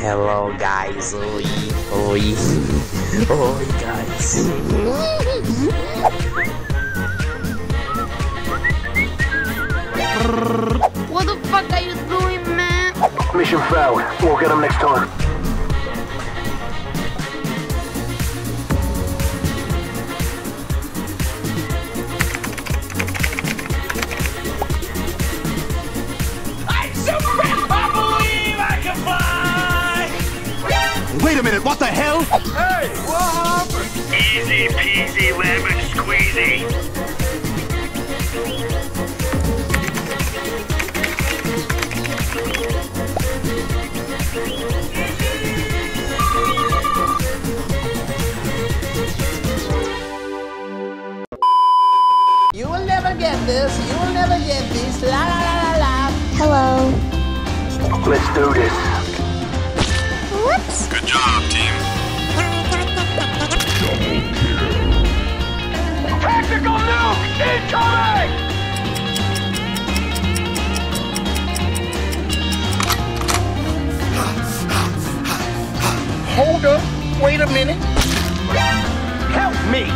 Hello guys, oi, oi, oi guys. What the fuck are you doing, man? Mission failed. We'll get them next time. Wait a minute, what the hell? Hey, what happened? Easy peasy lemon squeezy. You will never get this. You will never get this. La la la la la. Hello. Let's do this. Whoops. Good job, team. Tactical nuke incoming! Hold up. Wait a minute. Help me!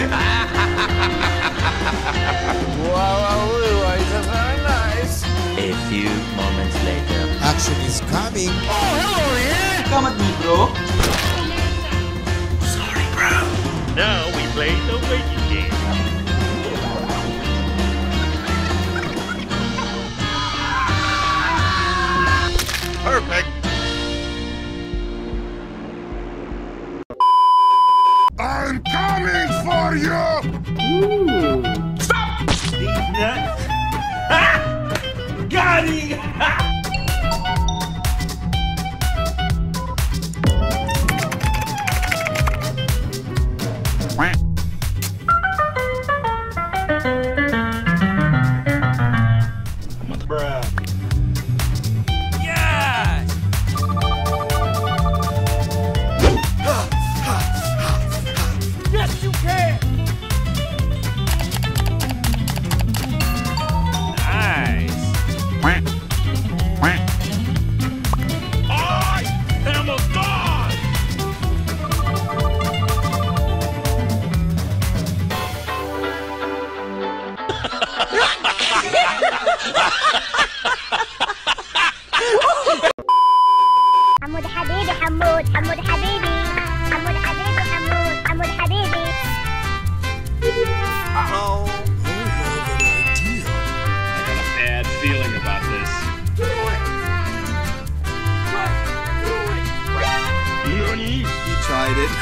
Wow, it's very nice. A few moments later. Action is coming. Come at me, bro. Sorry, bro. Now we play the waiting game. Perfect. I'm coming for you! These nuts. Ha! Got him! Ha! Bruh. Yes! Yes, you can! Nice! I am a god! حمود حبيبي حمود حمود حبيبي حمود حبيبي حمود حمود حبيبي. I got a bad feeling about this. Nani? He tried it.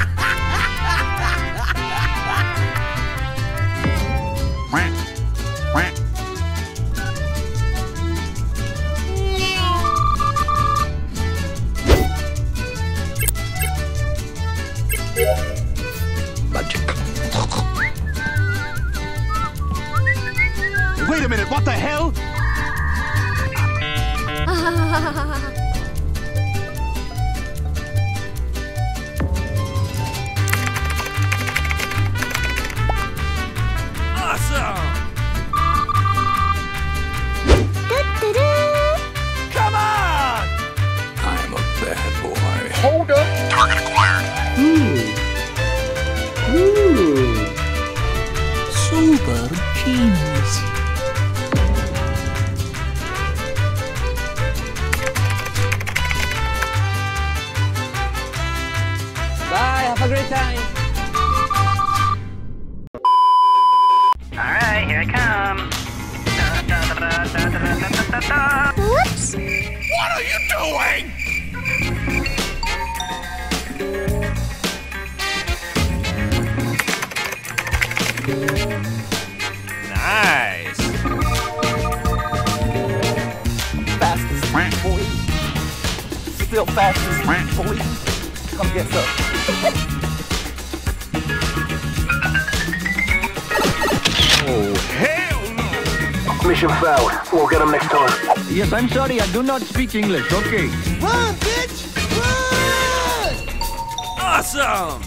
Wait a minute, what the hell? Awesome! Doo-doo-doo. Come on! I'm a bad boy. Hold up. Target acquired. Super genius. Bye. Have a great time. Alright, here I come. Whoops. What are you doing? Nice! Fastest boy. Still fastest boy. Come get some. Oh, hell no! Mission failed. We'll get them next time. Yes, I'm sorry, I do not speak English, okay. Run, bitch! Run! Awesome!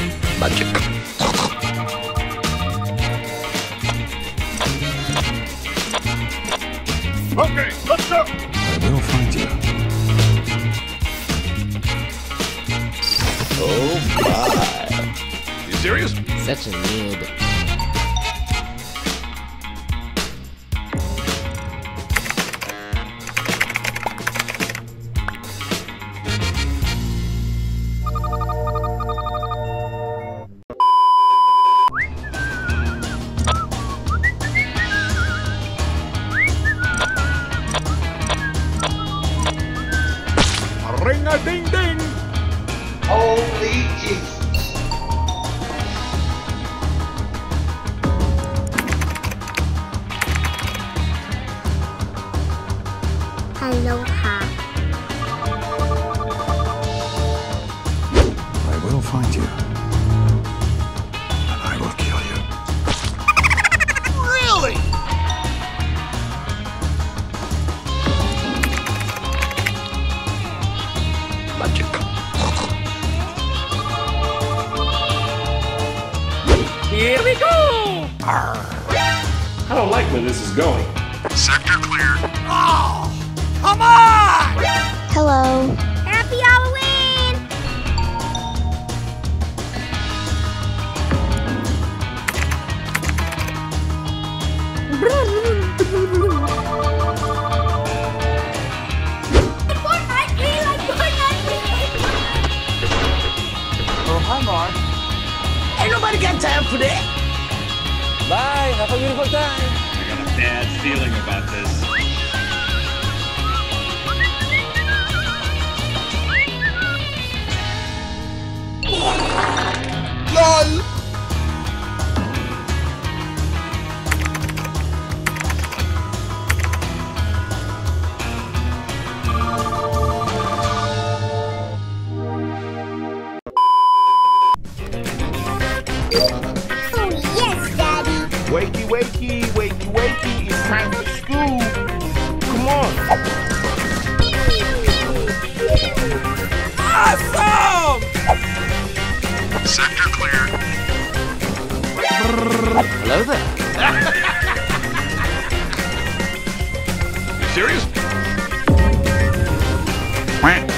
Magic. Okay, let's go. I will find you. Oh my. You serious? Such a need. Ring-a-ding-ding. Holy Jesus. Aloha. I will find you. And I will kill you. Really? Here we go! I don't like where this is going. Sector clear. Come on! Hello. Happy Halloween! Oh, hi, Mark. Ain't nobody got time for that. Bye. Have a beautiful time. I got a bad feeling about this. LOL! Oh, yes, Daddy. Wakey, wakey, wakey, wakey. It's time for school. Come on. Awesome! Sector clear. Hello there. You serious?